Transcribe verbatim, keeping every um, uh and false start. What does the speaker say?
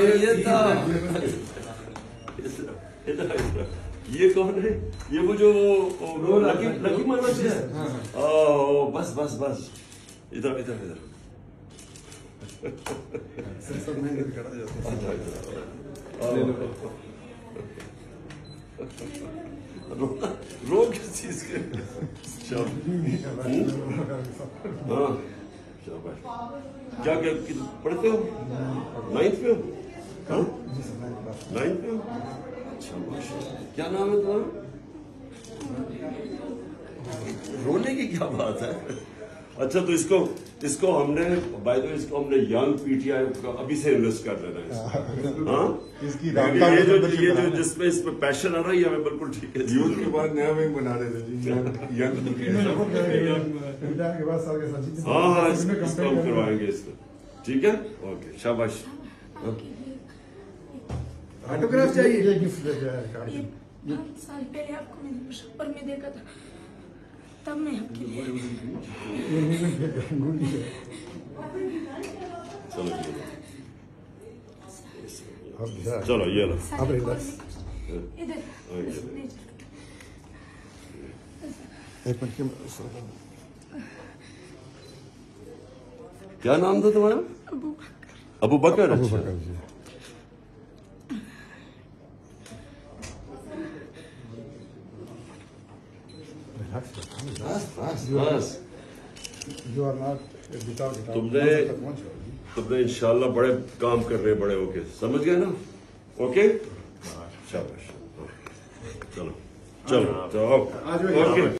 ये था ये कौन है? ये वो जो लकी लकी मनोज है। ओ बस बस बस इधर इधर इधर रो किस चीज के? हाँ शाबाश। क्या क्या पढ़ते हो? नाइन्थ में हो? हाँ नाइन्थ में हो? शाबाश। क्या नाम है तुम्हारा? रोने की क्या बात है? अच्छा तो इसको इसको हमने बाय द वे इसको हमने यंग पीटीआई को अभी से इन्वेस्ट कर लेना है। हाँ इसकी ये जो ये जो जिसमें इसमें पैशन आ रहा है ये हमें बिल्कुल ठीक है। यूथ के बाद नया विंग बना रहे थे जी यंग हाँ हाँ इसको हम करवाएंगे इसको। ठीक है ओके शाबाश। ऑटोग्राफ चाहिए। ये गिफ्ट दे दिया है। पाँच साल पहले आपको मैंने मुशक्कर में देखा था, तब मैं आपके लिए चलो चलो ये लो इधर एक मिनट क्या नाम था तुम्हारा? अबू बकर। अबू अच्छा बकर जी। बस बस बस You are not without without तुमने तुमने इंशाल्लाह बड़े काम करने बड़े होके समझ गए ना? ओके शाबाश। चलो चलो चलो ओके।